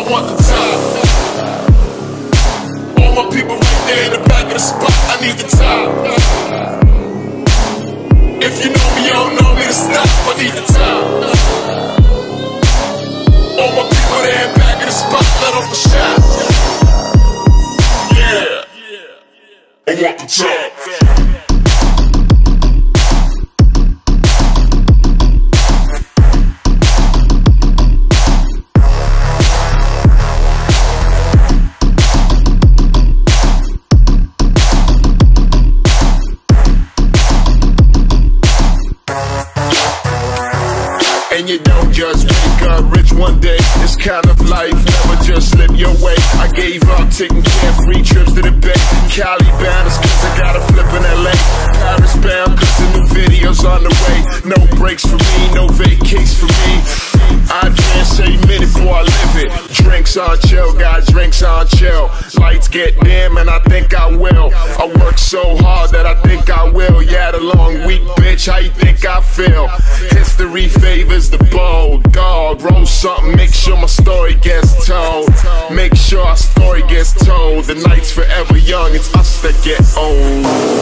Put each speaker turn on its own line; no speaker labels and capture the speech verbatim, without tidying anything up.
want the top. All my people right there in the back of the spot, I need the top. If you know me, you don't know me to stop, I need the top. All my people there in the back of the spot, let off the shot. Yeah, I want the top. And you don't just wake up rich one day. This kind of life never just slip your way. I gave up taking carefree trips to the Bay. Cali bound is cause I got a flip in L A. Paris bound cause the new video's on the way. No breaks for me, no vacays for me. I advance a minute before I live it. Drinks on chill, got drinks on chill. Lights get dim and I think I will. I work so hard that I think I will. Yeah, the long week, bitch, how you think I feel? History favors the bold. Dog, roll something, make sure my story gets told. Make sure our story gets told. The night's forever young, it's us that get old.